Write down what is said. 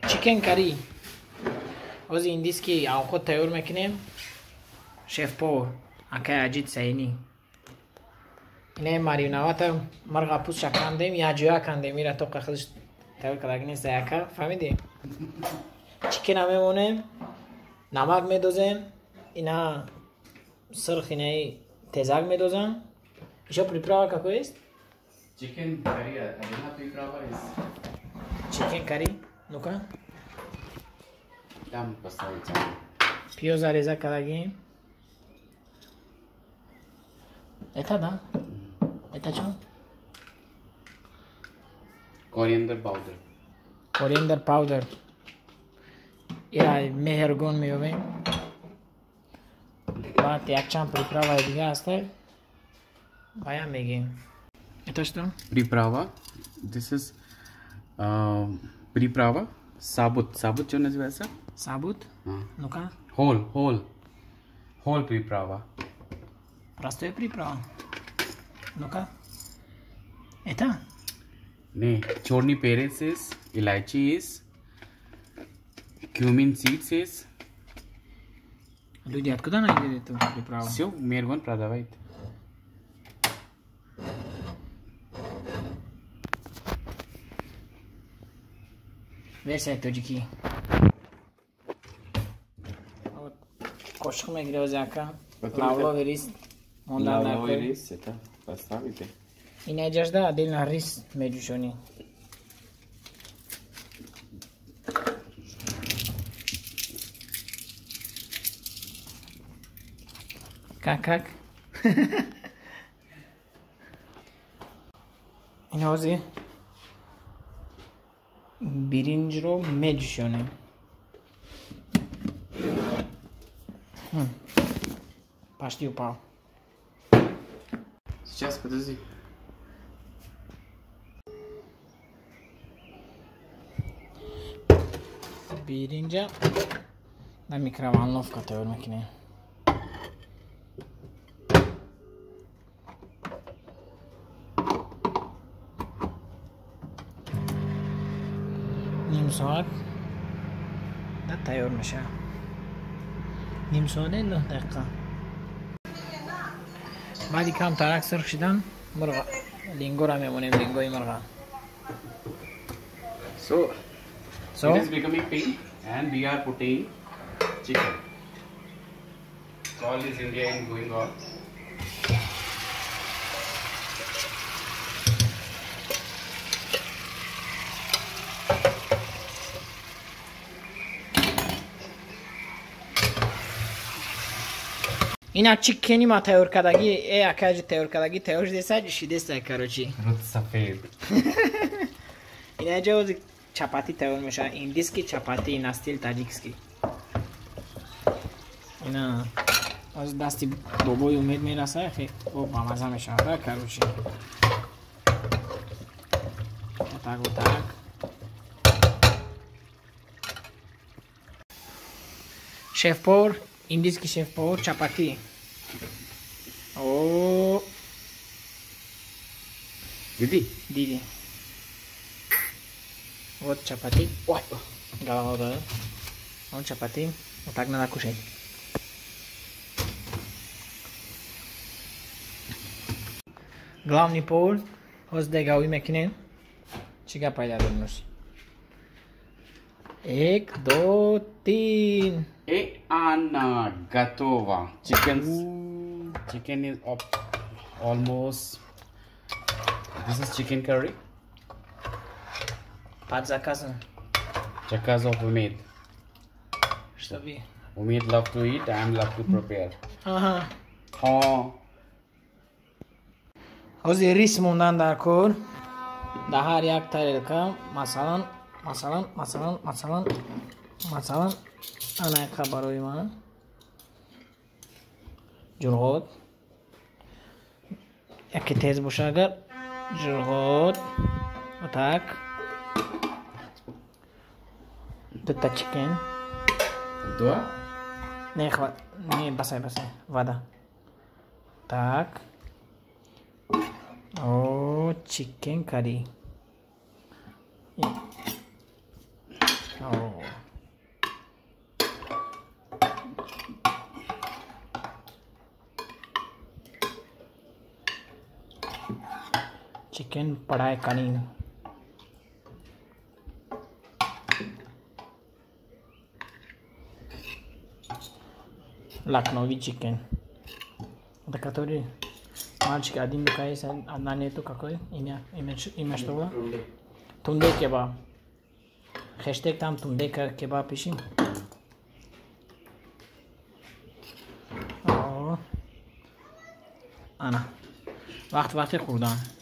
چیکن کری از این دیست که آن خود تیار میکنیم شیف پور اکه عجید سینی اینه مارینوات مرغ پوست کندیم یا جویا کندیم میره تو خودش تیار کردگی نیست اکه فهمیدی چیکن هم میمونیم نمک میدوزیم اینا سرخ اینه تیزک میدوزم ایشو پریپرار که کویست Chicken curry, adina preparava is chicken curry, nu-ca? am поставить. Пио зарезать кадаги. Это да? Это что? Coriander powder. Coriander powder. Я мехергон миёбем. Баъд якчанд приправаи дига ҳастад. Баян мегем. Это что? Приправа. This is приправа. Sabut. Sabut что называется? Сабут? Ну-ка. Whole приправа. Простая приправа. Ну-ка. Это? Не. Черный перец is, илайчи is, cumin seeds is. Люди, откуда найдут эту приправу? Все, Мергон продавает. Версия тоджики. Вот кошек мегре озяка. Лавловый рис. Лавловый рис, это поставите. И надежда отдельно рис меджушони. Как? این حوزی برنج رو میجوشونیم почти упал. Сейчас, подожди. برنج на микроволновка тайёр мекунем. نیم ساعت تیار میشه. نیم ساعت 9 دقیقه. بعدی کم ترک سرخ شدن مرغ لینگو را میمونیم لینگوی مرغ. So it is becoming pink and we are putting chicken. So all is India is going on. اینا چیکنی ما تیار کردگی ای اکاج تیار کردگی تیار شده شیده کروچی Rut safed. اینا جوز چپاتی تیار میشه ایندیسکی چپاتی این استیل تاجیکسکی اینا از دستی بابای امید میرسه خیلی خوب با مزه میشه را کروچی تاک و تاک شیف پور ایندیسکی شیف پور چپاتی او دیدی вот чапати. Ой, голова да. Он чапати. Вот так надо кушать. Главный повар хоздегави мекинем. Чига пайда донос. 1, 2, 3. Hey Anna, готово. Chicken is up almost. This is chicken curry. Под заказом. Заказ of Umid. Что вы? Umid love to eat, I am love to prepare. Ага. Oh. рис мондан дар кор. Дар ҳар як тарелка масалан анаиқа барои ман ҷурғот яке тез боша агар ҷурғот так дута чикен Два? не басай вода так о чикен карри о chicken पड़ा है कनी लखनवी chikan ada katori march ke adin bukai san anane to kakoi ina shtola tunde kebab hashtag tam tunde kebab pishim ana وقت خوردن